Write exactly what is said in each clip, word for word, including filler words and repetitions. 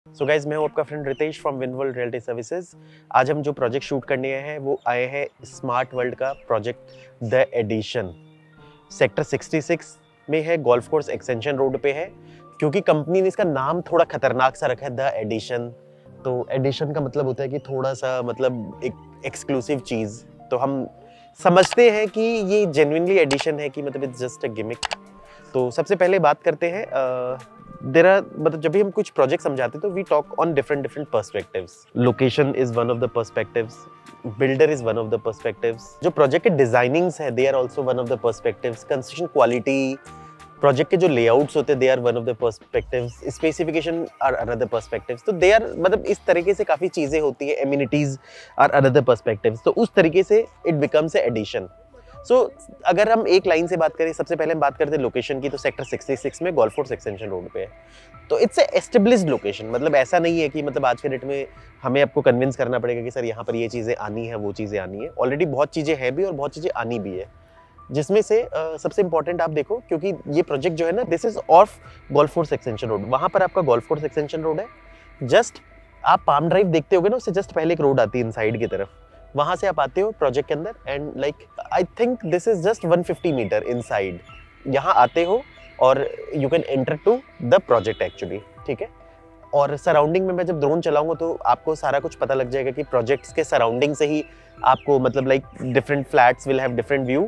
So guys मैं हूं आपका friend Ritesh from Winworld realty services. आज हम जो प्रोजेक्ट शूट करने आए हैं वो आए हैं स्मार्ट वर्ल्ड का प्रोजेक्ट द एडिशन। सेक्टर छियासठ में है, गोल्फ कोर्स एक्सटेंशन रोड पे है। क्योंकि कंपनी ने इसका नाम थोड़ा खतरनाक सा रखा है, द एडिशन। तो एडिशन का मतलब होता है कि थोड़ा सा मतलब एक एक्सक्लूसिव चीज। तो हम समझते हैं कि ये जेन्युइनली एडिशन है कि मतलब इट्स जस्ट अ गिमिक। तो सबसे पहले बात करते हैं देयर आर मतलब जब भी हम कुछ प्रोजेक्ट समझाते हैं तो we talk on different different perspectives. Location is one of the perspectives, builder is one of the perspectives, जो प्रोजेक्ट के डिजाइनिंग्स है they are also one of the perspectives, construction quality, project के जो layouts होते हैं they are one of the perspectives, specification are another perspectives. तो they are मतलब इस तरीके से काफी चीजें होती है, एमिनिटीज आर अनदर पर्सपेक्टिव्स। तो उस तरीके से it becomes a edition. So so, अगर हम एक लाइन से बात करें, सबसे पहले हम बात करते हैं लोकेशन की, तो सेक्टर छियासठ में गोल्फ कोर्स एक्सटेंशन रोड पे है। तो इट्स ए एस्टेब्लिश्ड लोकेशन। मतलब ऐसा नहीं है कि मतलब आज के डेट में हमें आपको कन्विंस करना पड़ेगा कि सर यहाँ पर ये चीज़ें आनी है, वो चीज़ें आनी है। ऑलरेडी बहुत चीज़ें हैं भी और बहुत चीज़ें आनी भी है, जिसमें से uh, सबसे इंपॉर्टेंट आप देखो, क्योंकि ये प्रोजेक्ट जो है ना, this is of golf course extension road. वहाँ पर आपका गोल्फ कोर्स एक्सटेंशन रोड है। जस्ट आप पाम ड्राइव देखते होगे ना, उससे जस्ट पहले एक रोड आती है इनसाइड की तरफ, वहां से आप आते हो प्रोजेक्ट के अंदर। And like I think this is just एक सौ पचास मीटर इनसाइड। यहाँ आते हो और you can enter to the project actually, ठीक है। और सराउंडिंग में मैं जब ड्रोन चलाऊंगा तो आपको सारा कुछ पता लग जाएगा कि प्रोजेक्ट्स के सराउंडिंग से ही आपको मतलब like different flats will have different view.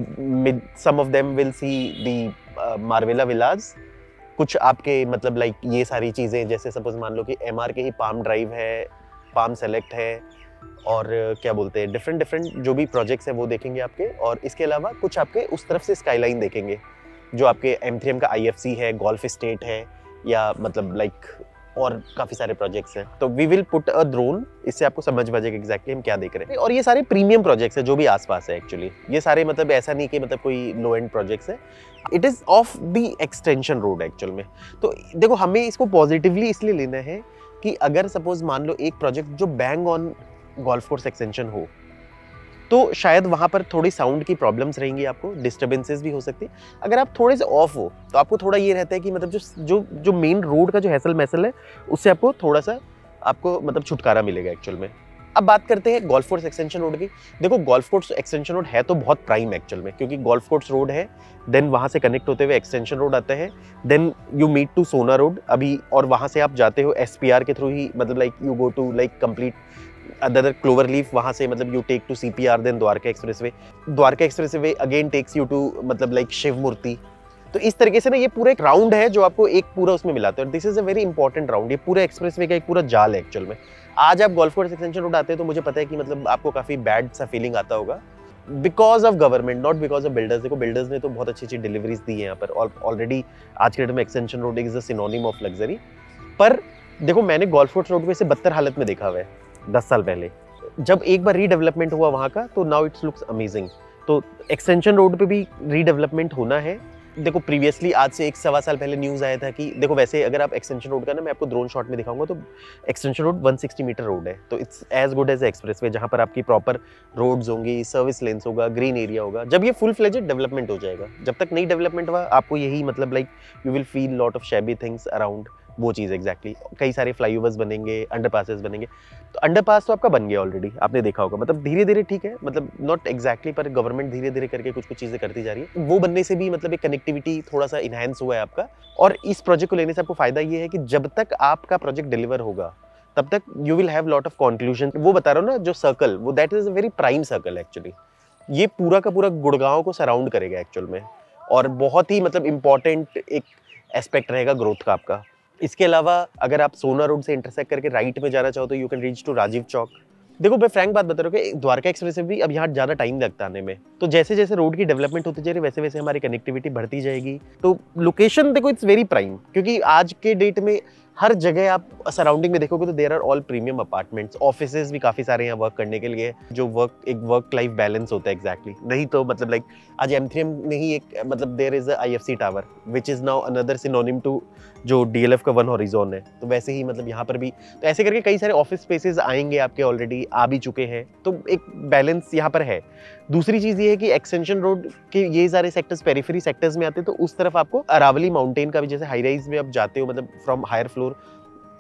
Some of them will see the Marvela villas. कुछ आपके मतलब लाइक ये सारी चीज़ें, जैसे सपोज मान लो कि एम आर के ही पाम ड्राइव है, पाम सेलेक्ट है, और क्या बोलते हैं डिफरेंट डिफरेंट जो भी प्रोजेक्ट्स हैं वो देखेंगे आपके। और इसके अलावा कुछ आपके उस तरफ से स्काईलाइन देखेंगे, जो आपके एम थ्री एम का आई एफ सी है, गोल्फ स्टेट है, या मतलब लाइक और काफ़ी सारे प्रोजेक्ट्स हैं। तो we will put a drone, इससे आपको समझ में आ जाएगा एग्जैक्टली हम क्या देख रहे हैं। और ये सारे प्रीमियम प्रोजेक्ट्स हैं जो भी आसपास है एक्चुअली। ये सारे मतलब ऐसा नहीं कि मतलब कोई लो एंड प्रोजेक्ट्स है, it is of the extension road actual में। तो देखो हमें इसको पॉजिटिवली इसलिए लेना है कि अगर सपोज मान लो एक प्रोजेक्ट जो bang on golf course extension हो, तो शायद वहां पर थोड़ी साउंड की प्रॉब्लम्स रहेंगी, आपको डिस्टर्बेंसेस भी हो सकती है। अगर आप थोड़े से ऑफ हो तो आपको थोड़ा ये रहता है कि मतलब जो जो जो मेन रोड का जो हैसल मैसल है उससे आपको थोड़ा सा आपको मतलब छुटकारा मिलेगा एक्चुअल में। अब बात करते हैं गोल्फ कोर्स एक्सटेंशन रोड की। देखो गोल्फ कोर्स एक्सटेंशन रोड है तो बहुत प्राइम एक्चुअल में, क्योंकि गोल्फ कोर्स रोड है, देन वहां से कनेक्ट होते हुए एक्सटेंशन रोड आता है, then you meet to Sohna road अभी, और वहां से आप जाते हो एस पी आर के थ्रू ही, मतलब like you go to like complete other clover leaf, वहां से मतलब you take to C P R, then Dwarka expressway. Dwarka expressway again takes you to मतलब लाइक शिव मूर्ति। तो इस तरीके से ना ये पूरा एक राउंड है जो आपको एक पूरा उसमें मिलाता है, और this is a very important round. ये पूरा एक्सप्रेसवे का एक पूरा जाल है एक्चुअल में। आज आप गोल्फ कोर्स एक्सटेंशन रोड आते हैं तो मुझे पता है कि मतलब आपको काफी बैड सा फीलिंग आता होगा, because of government, not because of builders. देखो बिल्डर्स ने तो बहुत अच्छी अच्छी डिलीवरीज दी है यहाँ पर, और ऑलरेडी आज के डेट में extension road is a synonym of luxury. पर देखो मैंने गोल्फ कोर्स रोड को इसे बदतर हालत में देखा हुआ है दस साल पहले। जब एक बार रीडेवलपमेंट हुआ वहाँ का, तो नाउ इट्स लुक्स अमेजिंग। तो एक्सटेंशन रोड पे भी रीडेवलपमेंट होना है। देखो प्रीवियसली आज से एक सवा साल पहले न्यूज़ आया था कि देखो वैसे अगर आप एक्सटेंशन रोड का ना, मैं आपको ड्रोन शॉट में दिखाऊंगा, तो एक्सटेंशन रोड एक सौ साठ मीटर रोड है। तो it's as good as expressway, जहाँ पर आपकी प्रॉपर रोड्स होंगी, सर्विस लेन्स होगा, ग्रीन एरिया होगा। जब ये फुल फ्लेजेड डेवलपमेंट हो जाएगा, जब तक नहीं डेवलपमेंट हुआ आपको यही मतलब like you will feel lot of shabby things around, वो चीज़ एग्जैक्टली exactly. कई सारे फ्लाईओवर्स बनेंगे, अंडरपासेस बनेंगे। तो अंडरपास तो आपका बन गया ऑलरेडी, आपने देखा होगा। मतलब धीरे धीरे ठीक है, मतलब नॉट एग्जैक्टली, पर गवर्नमेंट धीरे धीरे करके कुछ कुछ चीज़ें करती जा रही है। वो बनने से भी मतलब एक कनेक्टिविटी थोड़ा सा इनहेंस हुआ है आपका। और इस प्रोजेक्ट को लेने से आपको फायदा ये है कि जब तक आपका प्रोजेक्ट डिलीवर होगा तब तक you will have lot of conclusion. वो बता रहा हूँ ना, जो सर्कल, वो that is a very prime circle actually. ये पूरा का पूरा गुड़गांव को सराउंड करेगा एक्चुअल में, और बहुत ही मतलब इंपॉर्टेंट एक एस्पेक्ट रहेगा ग्रोथ का आपका। इसके अलावा अगर आप सोना रोड से इंटरसेक्ट करके राइट में जाना चाहो तो you can reach to Rajiv Chowk. देखो मैं फ्रैंक बात बता रहा हूँ कि द्वारका एक्सप्रेस भी अब यहाँ ज़्यादा टाइम लगता आने में। तो जैसे जैसे रोड की डेवलपमेंट होती जा रही है वैसे वैसे हमारी कनेक्टिविटी बढ़ती जाएगी। तो लोकेशन देखो इट्स वेरी प्राइम, क्योंकि आज के डेट में हर जगह आप सराउंडिंग में देखोगे तो there are all premium apartments, offices भी काफ़ी सारे यहाँ वर्क करने के लिए, जो वर्क एक वर्क लाइफ बैलेंस होता है एग्जैक्टली exactly. नहीं तो मतलब लाइक आज एम थ्री एम में ही एक मतलब there is a I F C tower which is now another synonym to जो डी एल एफ का वन हॉरिजॉन है। तो वैसे ही मतलब यहाँ पर भी तो ऐसे करके कई सारे ऑफिस स्पेसेस आएंगे आपके, ऑलरेडी आ भी चुके हैं। तो एक बैलेंस यहाँ पर है। दूसरी चीज़ ये है कि एक्सटेंशन रोड के ये सारे सेक्टर्स पेरिफेरी सेक्टर्स में आते हैं, तो उस तरफ आपको अरावली माउंटेन का भी, जैसे हाई राइज में आप जाते हो मतलब फ्रॉम हायर फ्लोर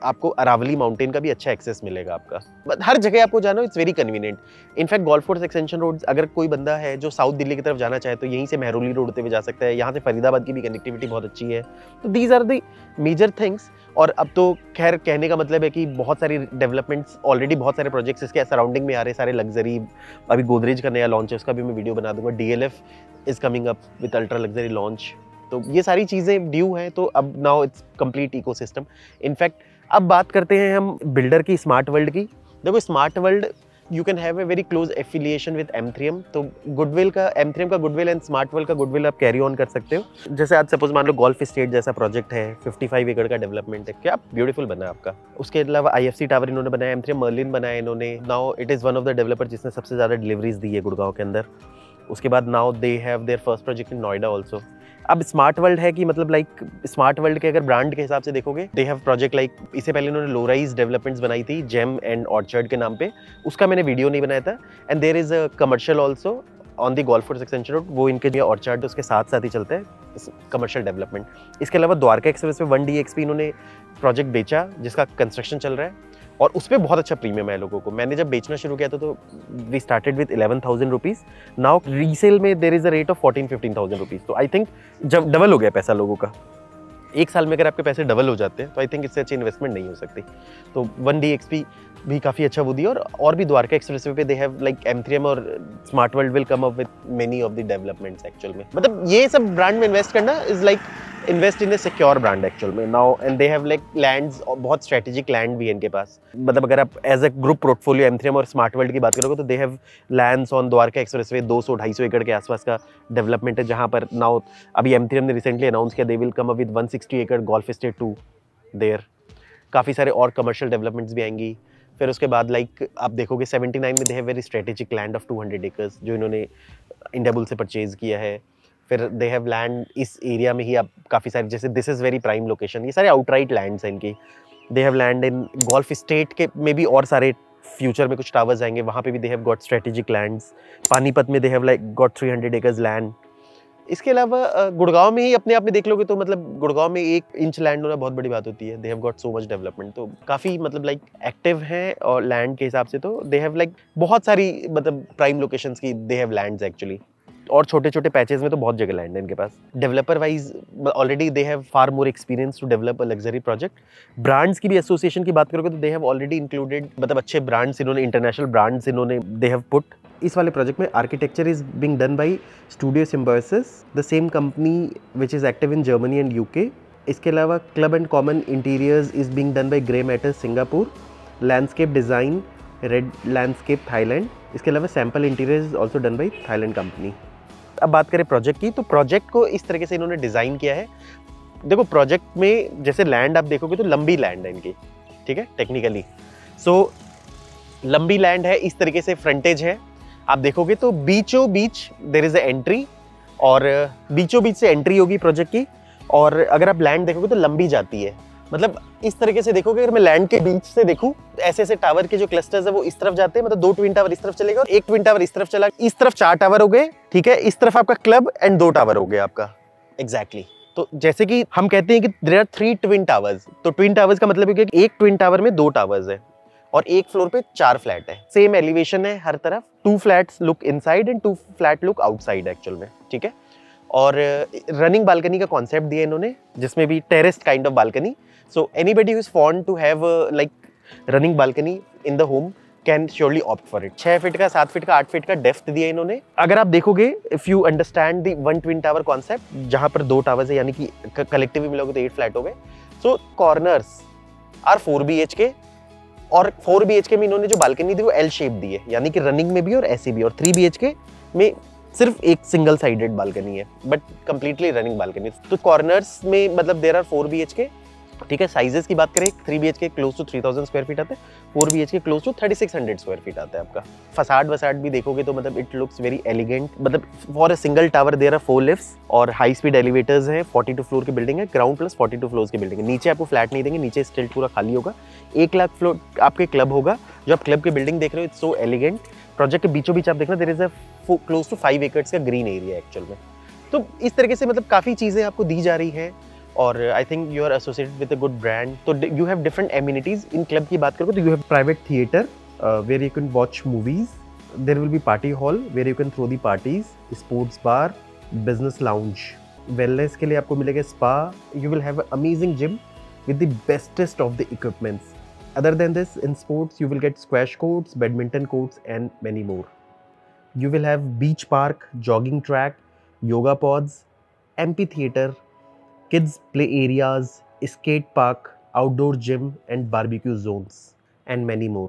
आपको अरावली माउंटेन का भी अच्छा एक्सेस मिलेगा आपका। But हर जगह आपको जाना, it's very convenient. In fact golf course extension road, अगर कोई बंदा है जो साउथ दिल्ली की तरफ जाना चाहे तो यहीं से मेहरौली रोड होते हुए जा सकता है। यहाँ से फरीदाबाद की भी कनेक्टिविटी बहुत अच्छी है। तो these are the major things. और अब तो खैर कहने का मतलब है कि बहुत सारी डेवलपमेंट्स, ऑलरेडी बहुत सारे प्रोजेक्ट्स इसके सराउंडिंग में आ रहे हैं, सारे लग्जरी। अभी गोदरेज का नया लॉन्च है, उसका भी मैं वीडियो बना दूंगा। D L F is coming up with ultra luxury launch. तो ये सारी चीज़ें ड्यू हैं, तो अब now it's complete ecosystem. In fact अब बात करते हैं हम बिल्डर की, स्मार्ट वर्ल्ड की। देखो smart world you can have a very close affiliation with M three M. तो गुडविल का, एम थ्री एम का गुडविल एंड स्मार्ट वर्ल्ड का गुडविल आप कैरी ऑन कर सकते हो। जैसे आज सपोज मान लो गोल्फ स्टेट जैसा प्रोजेक्ट है, पचपन एकड़ का डेवलपमेंट है, क्या ब्यूटीफुल बना है आपका। उसके अलावा आई एफ सी टावर इन्होंने बनाया, एम थ्री एम मर्लिन बनाया इन्होंने। Now it is one of the developer जिसने सबसे ज़्यादा डिलीवरीज दी है गुड़गांव के अंदर। उसके बाद now they have their first project in Noida also. अब स्मार्ट वर्ल्ड है कि मतलब लाइक स्मार्ट वर्ल्ड के अगर ब्रांड के हिसाब से देखोगे, दे हैव प्रोजेक्ट लाइक, इससे पहले इन्होंने लोराइज डेवलपमेंट्स बनाई थी जेम एंड ऑर्चर्ड के नाम पे, उसका मैंने वीडियो नहीं बनाया था। And there is a commercial also on the golf course extension road, वो इनके जो ऑर्चर्ड उसके साथ साथ ही चलता है कमर्शियल डेवलपमेंट। इसके अलावा द्वारका एक्सप्रेस पे वन डी एक्स पी इन्होंने प्रोजेक्ट बेचा जिसका कंस्ट्रक्शन चल रहा है, और उस पर बहुत अच्छा प्रीमियम है लोगों को। मैंने जब बेचना शुरू किया था तो we started with eleven thousand rupees, now resale में there is a rate of fourteen fifteen thousand rupees. तो आई थिंक जब डबल हो गया पैसा लोगों का, एक साल में अगर आपके पैसे डबल हो जाते हैं तो आई थिंक इससे अच्छी इन्वेस्टमेंट नहीं हो सकती। तो वन डी एक्स पी भी काफ़ी अच्छा वो दिया। और और भी द्वारका एक्सप्रेस वे पे they have like M three M और smart world will come up with many of the developments actual में। मतलब ये सब ब्रांड में इन्वेस्ट करना is like invest in a secure brand actual में now. And they have like lands, बहुत strategic land भी है इनके पास। मतलब अगर आप as a group portfolio M three M और स्मार्ट वर्ल्ड की बात करोगे तो they have lands on Dwarka express way, दो सौ ढाई सौ एकड़ के आसपास का डेवलपमेंट है, जहाँ पर नाउ अभी एम थ्री एम ने रिसेंटली अनाउंस किया they will come up with one sixty एकड़ गोल्फ स्टेट टू देयर। काफ़ी सारे और कमर्शियल डेवलपमेंट्स भी आएंगी। फिर उसके बाद लाइक आप देखोगे सेवेंटी नाइन में they have very strategic land of two hundred acres जो इन्होंने इंडियाबुल से परचेज किया है। फिर दे हैव लैंड इस एरिया में ही आप काफ़ी सारे, जैसे this is very prime location, ये सारे आउटराइट लैंड्स हैं इनकी। They have land in golf estate के में भी और सारे फ्यूचर में कुछ टावर्स आएंगे, वहाँ पे भी they have got strategic lands. Panipat में they have like got three hundred acres land. इसके अलावा गुड़गांव में ही अपने आप में देख लोगे तो मतलब गुड़गांव में एक इंच लैंड होना बहुत बड़ी बात होती है। They have got so much development, तो काफ़ी मतलब लाइक एक्टिव हैं और लैंड के हिसाब से तो दे हैव लाइक बहुत सारी मतलब प्राइम लोकेशंस की दे हैव लैंड्स एक्चुअली। और छोटे छोटे पैचेस में तो बहुत जगह लैंड है इनके पास। Developer wise already they have far more experience to develop a luxury project. Brands की भी एसोसिएशन की बात करोगे तो दे हैव ऑलरेडी इंक्लूडेड, मतलब अच्छे ब्रांड्स इन्होंने, इंटरनेशनल ब्रांड्स इन्होंने दे हैव पुट। इस वाले प्रोजेक्ट में architecture is being done by studio symbiosis, the same company which is active in Germany and UK. इसके अलावा club and common interiors is being done by grey matters Singapore. Landscape design red landscape Thailand. इसके अलावा sample interior is also done by Thailand company. अब बात करें project की, तो project को इस तरीके से इन्होंने डिज़ाइन किया है। देखो प्रोजेक्ट में जैसे लैंड आप देखोगे तो लंबी लैंड है इनकी, ठीक है, टेक्निकली सो लंबी लैंड है, इस तरीके से फ्रंटेज है। आप देखोगे तो बीचों बीच देयर इज अ एंट्री, और बीचों बीच से एंट्री होगी प्रोजेक्ट की। और अगर आप लैंड देखोगे तो लंबी जाती है, मतलब इस तरीके से देखोगे। अगर मैं लैंड के बीच से देखूं, ऐसे ऐसे टावर के जो क्लस्टर्स है वो इस तरफ जाते हैं, मतलब दो ट्विन टावर इस तरफ चलेगा और एक ट्विन टावर इस तरफ चला। इस तरफ चार टावर हो गए, ठीक है, इस तरफ आपका क्लब एंड दो टावर हो गए आपका एग्जैक्टली exactly. तो जैसे कि हम कहते हैं कि there are three twin towers, तो ट्विन टावर्स का मतलब है कि एक ट्विन टावर में दो टावर्स है और एक फ्लोर पे चार फ्लैट है। सेम एलिवेशन है हर तरफ, two flats look inside and two flat look outside actual में, ठीक है। और रनिंग बालकनी का कॉन्सेप्ट दिया इन्होंने, जिसमें भी terraced kind of balcony. So anybody who is fond to have like running balcony in the home can surely opt for it. छह फीट का, सात फीट का, आठ फीट का डेप्थ दिया इन्होंने। अगर आप देखोगे, if you understand the one twin tower concept, जहां पर दो टावर्स है, यानी कि कलेक्टिवली मिलोगे तो एट फ्लैट हो गए। So corners are four B H K, और फोर बी एच के में इन्होंने जो बालकनी दी वो एल शेप दी है, यानी कि रनिंग में भी और ऐसे भी। और थ्री बी एच के में सिर्फ एक सिंगल साइडेड बालकनी है, बट कंप्लीटली रनिंग बालकनी। तो कॉर्नर्स में मतलब there are four B H K, ठीक है। साइजेस की बात करें, three B H K close to three thousand square feet आते हैं, four B H K close to thirty six hundred square feet आता है आपका। फसाड वसाड भी देखोगे तो मतलब इट लुक्स वेरी एलिगेंट। मतलब for a single tower there are four lifts और हाई स्पीड एलिवेटर्स हैं। फोर्टी टू फ्लोर की बिल्डिंग है, ground plus forty two floor की बिल्डिंग है। नीचे आपको फ्लैट नहीं देंगे, नीचे स्टिल्ट पूरा खाली होगा। एक लाख फ्लोर आपके क्लब होगा, जो आप क्लब की बिल्डिंग देख रहे हो, इट्स सो एलिगेंट। प्रोजेक्ट के बीचों बीच आप देखना, there is a close to five acres का ग्रीन एरिया एक्चुअल में। तो इस तरीके से मतलब काफ़ी चीज़ें आपको दी जा रही हैं। और I think you are associated with a good brand, तो यू हैव डिफरेंट एमिनिटीज। इन क्लब की बात करो तो you have private theatre where you can watch movies, there will be party hall where you can throw the parties, sports bar, business lounge, wellness के लिए आपको मिलेगा spa, you will have amazing gym with the bestest of the equipments. Other than this, in sports, you will get squash courts, badminton courts, and many more. You will have beach park, jogging track, yoga pods, amphitheater, kids play areas, skate park, outdoor gym, and barbecue zones, and many more.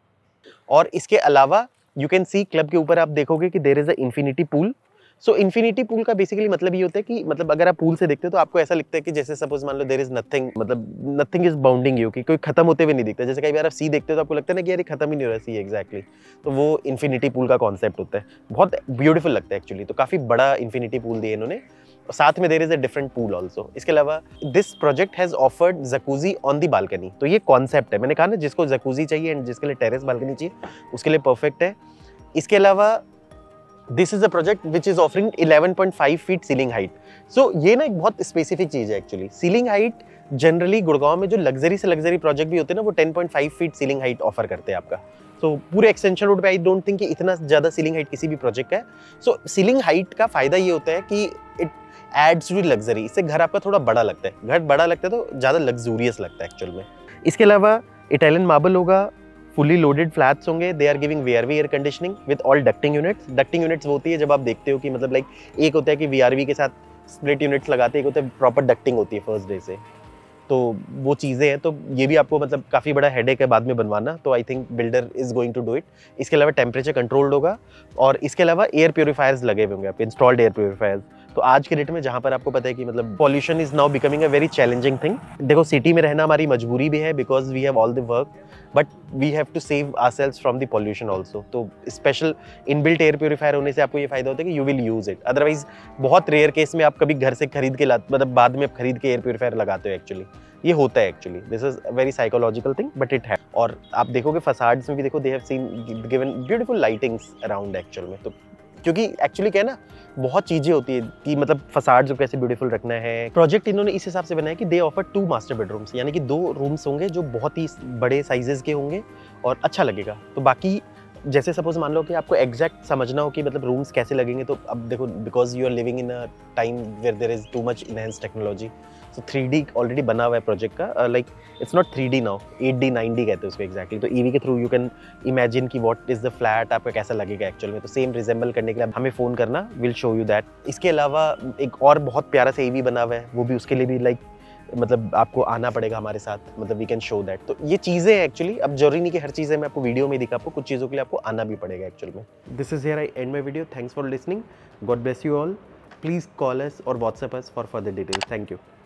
और इसके अलावा you can see club के ऊपर आप देखोगे कि there is a infinity pool. So infinity pool का basically मतलब ये होता है कि मतलब अगर आप पूल से देखते हो तो आपको ऐसा लगता है कि जैसे सपोज मान लो देयर इज नथिंग, मतलब नथिंग इज बाउंडिंग यू, कि कोई खत्म होते हुए नहीं दिखता। जैसे कई बार आप सी देखते हो तो आपको लगता है ना कि यार ये खत्म ही नहीं हो रहा सी एग्जैक्टली, तो वो इन्फिनिटी पूल का कॉन्सेप्ट होता है। बहुत ब्यूटीफुल लगता है एक्चुअली, तो काफ़ी बड़ा इन्फिनिटी पूल दिया इन्होंने, साथ में there is a different pool also. इसके अलावा this project has offered jacuzzi on the balcony, तो ये कॉन्सेप्ट है, मैंने कहा ना जिसको जकूजी चाहिए एंड जिसके लिए टेरेस बालकनी चाहिए उसके लिए परफेक्ट है। इसके अलावा this is a project which is offering eleven point five feet ceiling height. So ये ना एक बहुत स्पेसिफिक चीज़ है actually. Ceiling height generally Gurgaon में जो लग्जरी से लग्जरी प्रोजेक्ट भी होते हैं ना वो ten point five feet ceiling height offer करते हैं आपका। सो so, पूरे एक्सटेंशन रोड पे आई डोंट थिंक कि इतना ज़्यादा सीलिंग हाइट किसी भी प्रोजेक्ट का है। सो सीलिंग हाइट का फ़ायदा ये होता है कि इट एड्स टू लग्जरी, इससे घर आपका थोड़ा बड़ा लगता है, घर बड़ा लगता है तो ज़्यादा लग्जूरियस लगता है एक्चुअल में। इसके अलावा इटालियन मार्बल होगा, फुली लोडेड फ्लैट्स होंगे, they are giving VRV air conditioning with all ducting units. Ducting units वो होती है जब आप देखते हो कि मतलब लाइक एक होता है कि वीआरवी के साथ स्प्लिट यूनिट्स लगाते हैं, एक होता है प्रॉपर डक्टिंग होती है फर्स्ट डे से, तो वो चीज़ें हैं। तो ये भी आपको मतलब काफ़ी बड़ा हेडेक है बाद में बनवाना, तो I think builder is going to do it. इसके अलावा टेम्परेचर कंट्रोल्ड होगा और इसके अलावा एयर प्योरीफायर्स लगे हुए होंगे आप, इंस्टॉल्ड एयर प्योरीफायर्स। तो आज के डेट में जहाँ पर आपको पता है कि मतलब pollution is now becoming a very challenging thing. देखो सिटी में रहना हमारी मजबूरी भी है because we have all the work, but we have to save ourselves from the pollution also. तो स्पेशल इनबिल्ट एयर प्योरीफायर होने से आपको ये फायदा होता है कि you will use it. Otherwise बहुत रेयर केस में आप कभी घर से खरीद के ला मतलब बाद में आप खरीद के एयर प्योरीफायर लगाते हो, एक्चुअली ये होता है actually. This is a very psychological thing but it है। और आप देखोगे फसाड्स में भी देखो they have seen given beautiful lightings around actual में। तो क्योंकि एक्चुअली क्या है ना बहुत चीज़ें होती है कि मतलब फसाड्स को कैसे ब्यूटीफुल रखना है। प्रोजेक्ट इन्होंने इस हिसाब से बनाया कि they offer two master bedrooms, यानी कि दो रूम्स होंगे जो बहुत ही बड़े साइजेस के होंगे और अच्छा लगेगा। तो बाकी जैसे सपोज मान लो कि आपको एग्जैक्ट समझना हो कि मतलब रूम्स कैसे लगेंगे, तो अब देखो because you are living in a time where there is too much enhance technology, so three D already बना हुआ है प्रोजेक्ट का। Like it's not three D now, eight D nine D कहते हैं उसको एक्जैक्टली। तो ईवी के through you can imagine कि व्हाट इज द फ्लैट आपका कैसा लगेगा एक्चुअल में। तो सेम रिजेंबल करने के लिए हमें फ़ोन करना, विल शो यू दैट। इसके अलावा एक और बहुत प्यारा सा ईवी बना हुआ है, वो भी उसके लिए भी लाइक मतलब आपको आना पड़ेगा हमारे साथ, मतलब वी कैन शो दैट। तो ये चीज़ें हैं एक्चुअली, अब जरूरी नहीं कि हर चीज़ें मैं आपको वीडियो में दिखा, आपको कुछ चीज़ों के लिए आपको आना भी पड़ेगा एक्चुअल में। This is here I end my video. Thanks for listening, God bless you all. Please call us और WhatsApp us for further details. Thank you.